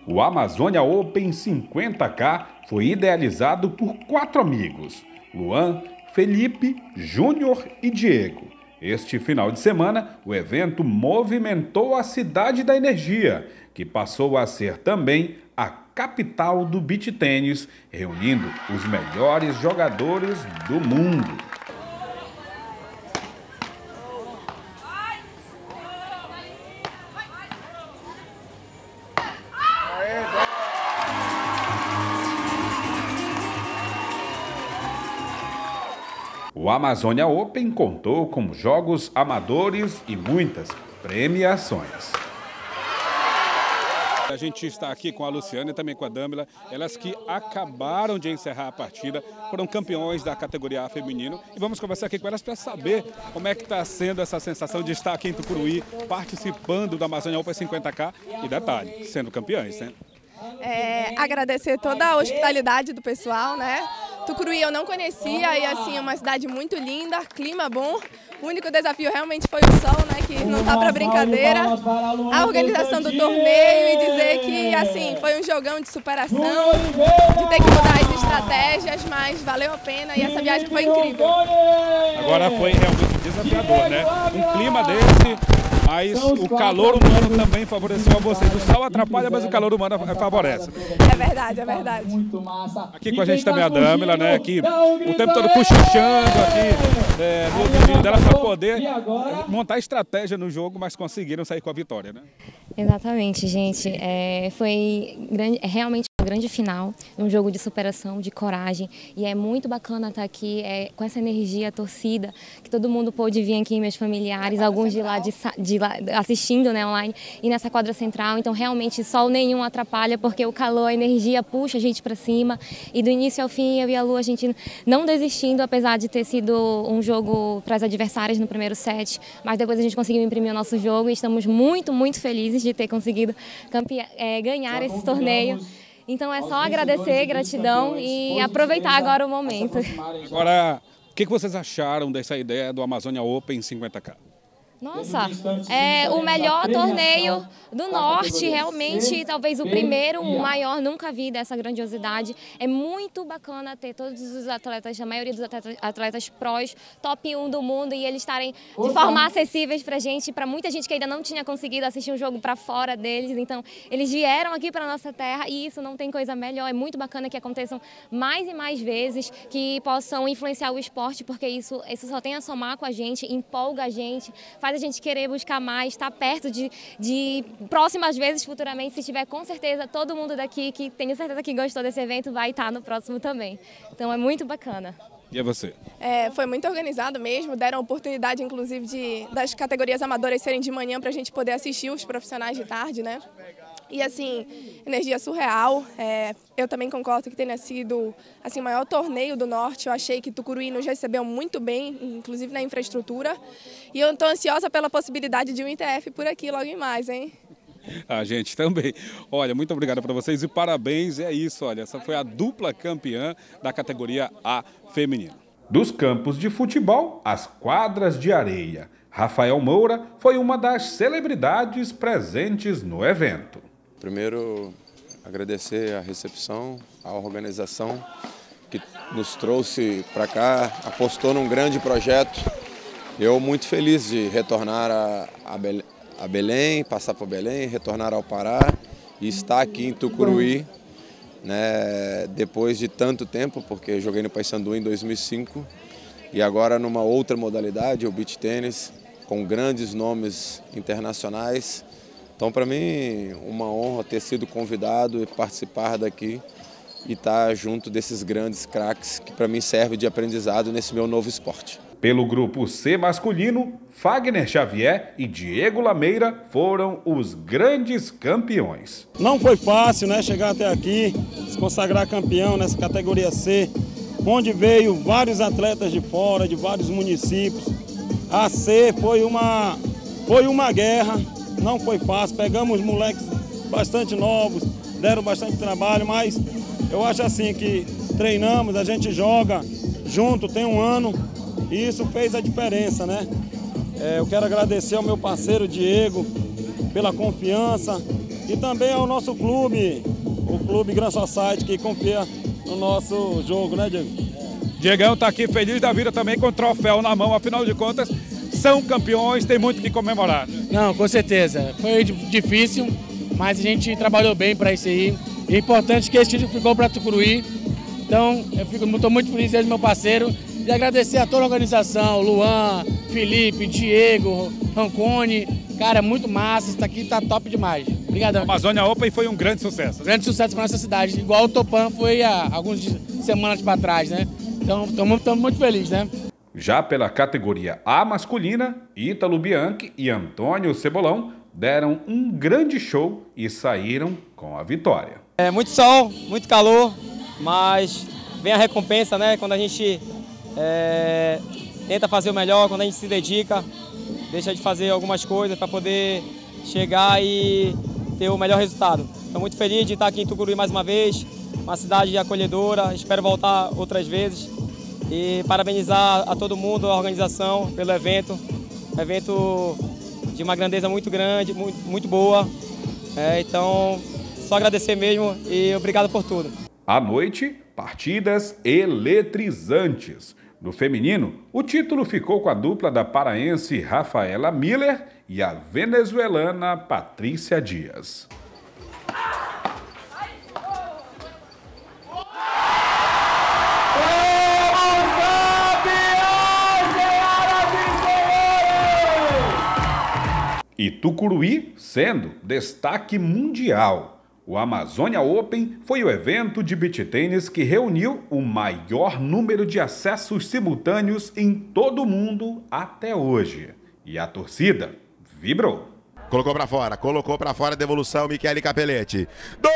O Amazônia Open 50K foi idealizado por 4 amigos: Luan, Felipe, Júnior e Diego. Este final de semana, o evento movimentou a cidade da energia, que passou a ser também a capital do beach tênis, reunindo os melhores jogadores do mundo. O Amazônia Open contou com jogos amadores e muitas premiações. A gente está aqui com a Luciana e também com a Dâmila, elas que acabaram de encerrar a partida, foram campeões da categoria A feminino, e vamos conversar aqui com elas para saber como é que está sendo essa sensação de estar aqui em Tucuruí, participando do Amazônia Open 50K e, detalhe, sendo campeãs, né? Agradecer toda a hospitalidade do pessoal, né? Tucuruí eu não conhecia e assim é uma cidade muito linda, clima bom. O único desafio realmente foi o sol, né? Que não tá para brincadeira. A organização do torneio e dizer que assim foi um jogão de superação, de ter que mudar as estratégias, mas valeu a pena e essa viagem foi incrível. Agora foi realmente desafiador, né? Um clima desse. Mas o calor humano também favoreceu a vocês. O sol atrapalha, mas o calor humano favorece. É verdade, é verdade. Aqui com a gente também a Dâmila, né? Aqui o tempo todo cochichando aqui no ouvidinho dela para poder montar estratégia no jogo, mas conseguiram sair com a vitória, né? Exatamente, gente. Foi realmente uma grande final, um jogo de superação, de coragem, e é muito bacana estar aqui com essa energia, torcida, que todo mundo pôde vir aqui, meus familiares, alguns de lá assistindo, né, online, e nessa quadra central. Então realmente sol nenhum atrapalha, porque o calor, a energia puxa a gente para cima, e do início ao fim eu e a Lu, a gente não desistindo, apesar de ter sido um jogo para as adversárias no primeiro set, mas depois a gente conseguiu imprimir o nosso jogo e estamos muito, muito felizes de ter conseguido ganhar esse torneio. Então é só agradecer, gratidão e aproveitar agora o momento. Agora, o que vocês acharam dessa ideia do Amazônia Open 50K? Nossa, é o melhor torneio do Norte, realmente, talvez o primeiro, o maior, nunca vi dessa grandiosidade. É muito bacana ter todos os atletas, a maioria dos atletas prós, top 1 do mundo, e eles estarem de forma acessíveis pra gente, para muita gente que ainda não tinha conseguido assistir um jogo para fora deles. Então, eles vieram aqui para nossa terra e isso não tem coisa melhor. É muito bacana que aconteçam mais e mais vezes, que possam influenciar o esporte, porque isso só tem a somar com a gente, empolga a gente, faz a gente querer buscar mais, estar perto de próximas vezes, futuramente, se tiver, com certeza, todo mundo daqui que tenho certeza que gostou desse evento vai estar no próximo também. Então é muito bacana. E é você? Foi muito organizado mesmo, deram a oportunidade, inclusive, das categorias amadoras serem de manhã para a gente poder assistir os profissionais de tarde, né? E assim, energia surreal. Eu também concordo que tenha sido assim, o maior torneio do Norte. Eu achei que Tucuruí nos recebeu muito bem, inclusive na infraestrutura. E eu estou ansiosa pela possibilidade de um ITF por aqui logo em mais, hein? A gente também. Olha, muito obrigado para vocês e parabéns. É isso, olha, essa foi a dupla campeã da categoria A feminino. Dos campos de futebol às quadras de areia, Rafael Moura foi uma das celebridades presentes no evento. Primeiro, agradecer a recepção, a organização que nos trouxe para cá, apostou num grande projeto. Eu muito feliz de retornar a Belém, passar por Belém, retornar ao Pará e estar aqui em Tucuruí, né, depois de tanto tempo, porque joguei no Paysandu em 2005 e agora numa outra modalidade, o beach tênis, com grandes nomes internacionais. Então, para mim, uma honra ter sido convidado e participar daqui e estar junto desses grandes craques que para mim serve de aprendizado nesse meu novo esporte. Pelo grupo C masculino, Fagner Xavier e Diego Lameira foram os grandes campeões. Não foi fácil, né, chegar até aqui, se consagrar campeão nessa categoria C, onde veio vários atletas de fora, de vários municípios. A C foi uma guerra. Não foi fácil, pegamos moleques bastante novos, deram bastante trabalho, mas eu acho assim que treinamos, a gente joga junto, tem um ano, e isso fez a diferença, né? Eu quero agradecer ao meu parceiro Diego pela confiança, E também ao nosso clube, o Clube Gran Society, que confia no nosso jogo, né, Diego? Diegão está aqui feliz da vida também com o troféu na mão, afinal de contas, são campeões, tem muito que comemorar. Não, com certeza. Foi difícil, mas a gente trabalhou bem para isso aí. E é importante que esse título ficou para Tucuruí. Então, eu estou muito feliz de ser meu parceiro e agradecer a toda a organização, Luan, Felipe, Diego, Rancone. Cara, muito massa, isso aqui tá top demais. Obrigadão. A Amazônia Open foi um grande sucesso. Grande sucesso para nossa cidade, igual o Topan foi há algumas semanas para trás, né? Então, estamos muito felizes, né? Já pela categoria A masculina, Ítalo Bianchi e Antônio Cebolão deram um grande show e saíram com a vitória. É muito sol, muito calor, mas vem a recompensa, né? Quando a gente tenta fazer o melhor, quando a gente se dedica, deixa de fazer algumas coisas para poder chegar e ter o melhor resultado. Estou muito feliz de estar aqui em Tucuruí mais uma vez, uma cidade acolhedora, espero voltar outras vezes e parabenizar a todo mundo, a organização pelo evento, um evento de uma grandeza muito grande, muito boa, então só agradecer mesmo e obrigado por tudo. À noite, partidas eletrizantes. No feminino, o título ficou com a dupla da paraense Rafaela Miller e a venezuelana Patrícia Dias. E Tucuruí sendo destaque mundial. O Amazônia Open foi o evento de beach tênis que reuniu o maior número de acessos simultâneos em todo o mundo até hoje. E a torcida vibrou. Colocou pra fora a devolução, Michele Capelletti.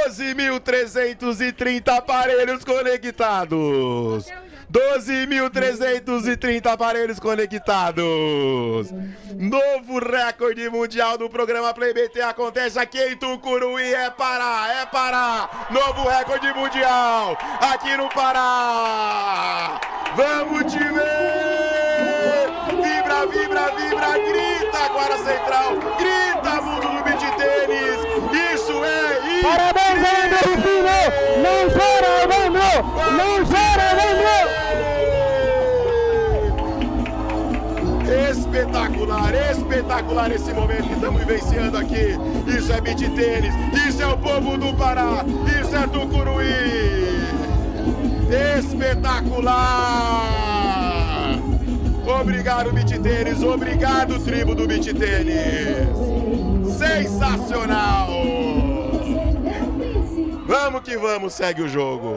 12.330 aparelhos conectados. 12.330 aparelhos conectados. Novo recorde mundial do programa Play BT acontece aqui em Tucuruí. É Pará. Novo recorde mundial aqui no Pará. Vamos te ver. Vibra, grita agora Central. Grita, mundo do beach tênis. Isso é incrível. Parabéns, Evandro Rufino. Não chora, Evandro. Não chora, Evandro. Espetacular esse momento que estamos vivenciando aqui. Isso é beach tênis. Isso é o povo do Pará. Isso é Tucuruí. Espetacular. Obrigado, beach tênis. Obrigado, tribo do beach tênis. Sensacional. Vamos que vamos, segue o jogo.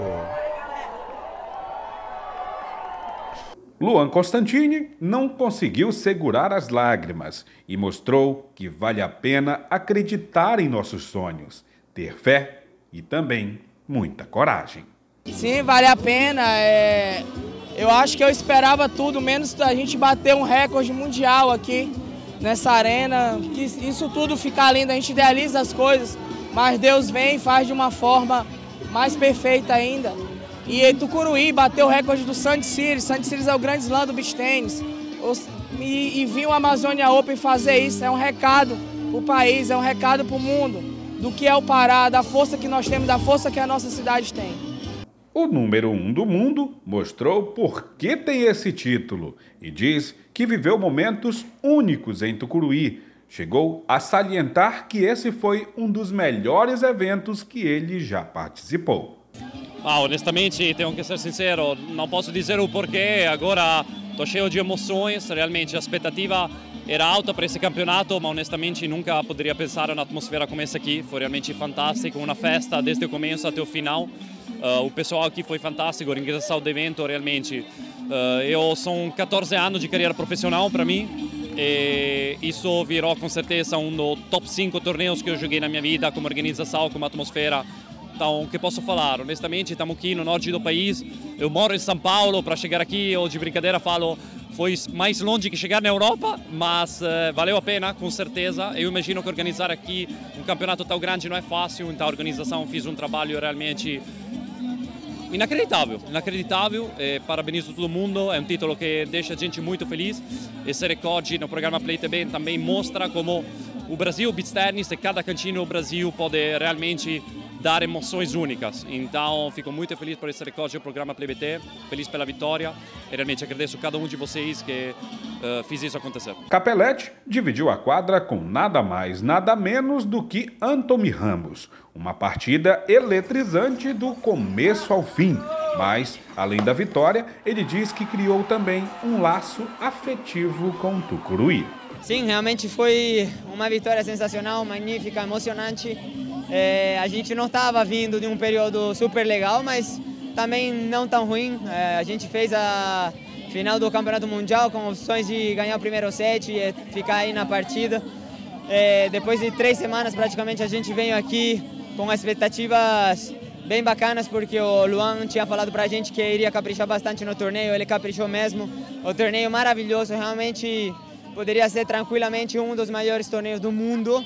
Luan Constantini não conseguiu segurar as lágrimas e mostrou que vale a pena acreditar em nossos sonhos, ter fé e também muita coragem. Sim, vale a pena. Eu acho que eu esperava tudo, menos a gente bater um recorde mundial aqui nessa arena. Que isso tudo ficar lindo, a gente idealiza as coisas, mas Deus vem e faz de uma forma mais perfeita ainda. E Tucuruí bateu o recorde do Sand Cities. Sand Cities é o grande slam do beach tênis. E vir o Amazônia Open fazer isso é um recado para o país, é um recado para o mundo do que é o Pará, da força que nós temos, da força que a nossa cidade tem. O número 1 do mundo mostrou por que tem esse título e diz que viveu momentos únicos em Tucuruí. Chegou a salientar que esse foi um dos melhores eventos que ele já participou. Honestamente, tenho que ser sincero, não posso dizer o porquê, agora estou cheio de emoções, realmente a expectativa era alta para esse campeonato, mas honestamente nunca poderia pensar numa atmosfera como essa aqui, foi realmente fantástico, uma festa desde o começo até o final, o pessoal aqui foi fantástico, a organização do evento realmente, eu são 14 anos de carreira profissional para mim, e isso virou com certeza um dos top 5 torneios que eu joguei na minha vida, como organização, como atmosfera. Então, o que posso falar? Honestamente, estamos aqui no norte do país. Eu moro em São Paulo, para chegar aqui, eu de brincadeira falo, foi mais longe que chegar na Europa, mas valeu a pena, com certeza. Eu imagino que organizar aqui um campeonato tão grande não é fácil, então a organização fez um trabalho realmente inacreditável. Parabenizo todo mundo, é um título que deixa a gente muito feliz. Esse recorde no programa Play TV também mostra como o Brasil beach tennis e cada cantinho no Brasil pode realmente dar emoções únicas. Então, fico muito feliz por esse recorde do programa PlayBT, feliz pela vitória e realmente agradeço a cada um de vocês que fiz isso acontecer. Capelletti dividiu a quadra com nada mais, nada menos do que Anthony Ramos. Uma partida eletrizante do começo ao fim. Mas, além da vitória, ele diz que criou também um laço afetivo com Tucuruí. Sim, realmente foi uma vitória sensacional, magnífica, emocionante. A gente não estava vindo de um período super legal, mas também não tão ruim. A gente fez a final do Campeonato Mundial com opções de ganhar o primeiro set e ficar aí na partida. Depois de 3 semanas praticamente a gente veio aqui com expectativas bem bacanas, porque o Luan tinha falado pra gente que iria caprichar bastante no torneio, ele caprichou mesmo. O torneio maravilhoso, realmente poderia ser tranquilamente um dos maiores torneios do mundo.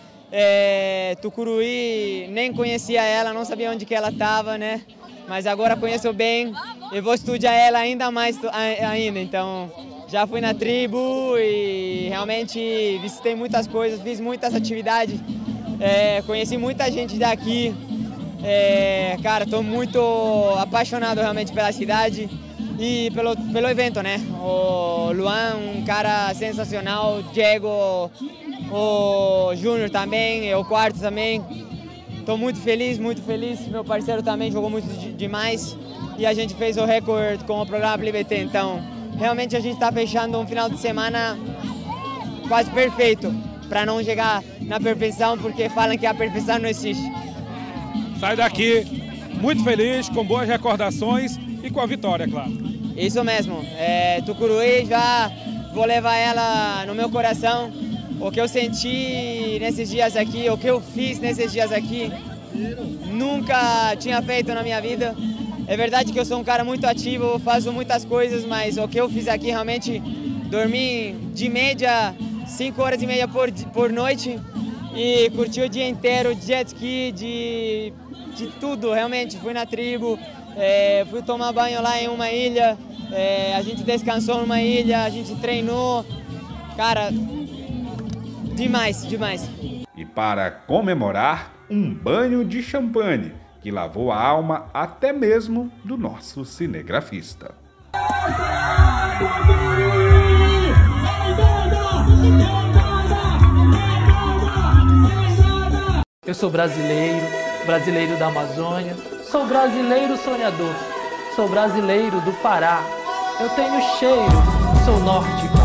Tucuruí, nem conhecia ela, não sabia onde que ela estava, né? Mas agora conheço bem e vou estudar ela ainda mais ainda. Então, já fui na tribo e realmente visitei muitas coisas, fiz muitas atividades, conheci muita gente daqui. Cara, estou muito apaixonado realmente pela cidade e pelo evento, né? O Luan, um cara sensacional, Diego, o Júnior também, o Quarto também. Estou muito feliz, meu parceiro também jogou muito demais e a gente fez o recorde com o programa PlayBT, então realmente a gente está fechando um final de semana quase perfeito, para não chegar na perfeição, porque falam que a perfeição não existe. Sai daqui muito feliz, com boas recordações e com a vitória, claro. Isso mesmo, Tucuruí, já vou levar ela no meu coração. O que eu senti nesses dias aqui, o que eu fiz nesses dias aqui, nunca tinha feito na minha vida. É verdade que eu sou um cara muito ativo, faço muitas coisas, mas o que eu fiz aqui realmente, dormi de média 5 horas e meia por noite e curti o dia inteiro, jet ski, de tudo, realmente. Fui na tribo, fui tomar banho lá em uma ilha, a gente descansou numa ilha, a gente treinou, cara, demais. E para comemorar, um banho de champanhe, que lavou a alma até mesmo do nosso cinegrafista. Eu sou brasileiro da Amazônia, sou brasileiro sonhador, sou brasileiro do Pará. Eu tenho cheiro, sou norte